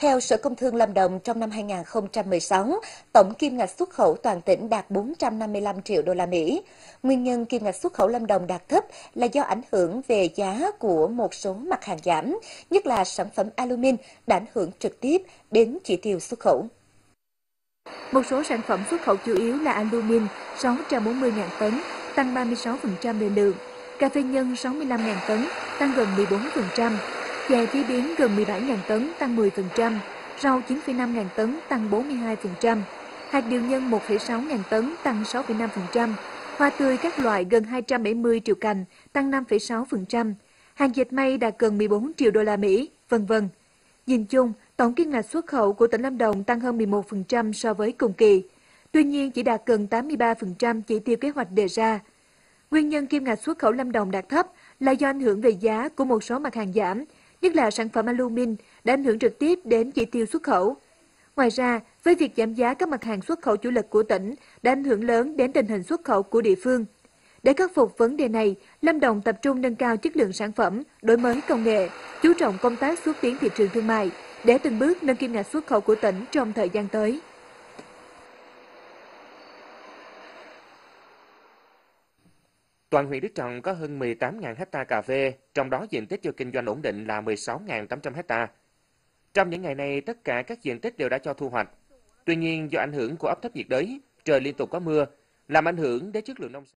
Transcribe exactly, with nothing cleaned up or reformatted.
Theo Sở Công Thương Lâm Đồng, trong năm hai nghìn không trăm mười sáu, tổng kim ngạch xuất khẩu toàn tỉnh đạt bốn trăm năm mươi lăm triệu đô la Mỹ. Nguyên nhân kim ngạch xuất khẩu Lâm Đồng đạt thấp là do ảnh hưởng về giá của một số mặt hàng giảm, nhất là sản phẩm alumin đã ảnh hưởng trực tiếp đến chỉ tiêu xuất khẩu. Một số sản phẩm xuất khẩu chủ yếu là alumin sáu trăm bốn mươi nghìn tấn, tăng ba mươi sáu phần trăm về lượng, cà phê nhân sáu mươi lăm nghìn tấn, tăng gần mười bốn phần trăm, chè chế biến gần mười bảy nghìn tấn, tăng mười phần trăm, rau chín phẩy năm nghìn tấn, tăng bốn mươi hai phần trăm, hạt điều nhân một phẩy sáu nghìn tấn, tăng sáu phẩy năm phần trăm, hoa tươi các loại gần hai trăm bảy mươi triệu cành, tăng năm phẩy sáu phần trăm, hàng dệt may đạt gần mười bốn triệu đô la Mỹ, vân vân. Nhìn chung, tổng kim ngạch xuất khẩu của tỉnh Lâm Đồng tăng hơn mười một phần trăm so với cùng kỳ. Tuy nhiên, chỉ đạt gần tám mươi ba phần trăm chỉ tiêu kế hoạch đề ra. Nguyên nhân kim ngạch xuất khẩu Lâm Đồng đạt thấp là do ảnh hưởng về giá của một số mặt hàng giảm, nhất là sản phẩm alumin đã ảnh hưởng trực tiếp đến chỉ tiêu xuất khẩu. Ngoài ra, với việc giảm giá các mặt hàng xuất khẩu chủ lực của tỉnh đã ảnh hưởng lớn đến tình hình xuất khẩu của địa phương. Để khắc phục vấn đề này, Lâm Đồng tập trung nâng cao chất lượng sản phẩm, đổi mới công nghệ, chú trọng công tác xúc tiến thị trường thương mại để từng bước nâng kim ngạch xuất khẩu của tỉnh trong thời gian tới. Toàn huyện Đức Trọng có hơn mười tám nghìn ha cà phê, trong đó diện tích cho kinh doanh ổn định là mười sáu nghìn tám trăm ha. Trong những ngày này, tất cả các diện tích đều đã cho thu hoạch. Tuy nhiên, do ảnh hưởng của áp thấp nhiệt đới, trời liên tục có mưa, làm ảnh hưởng đến chất lượng nông sản.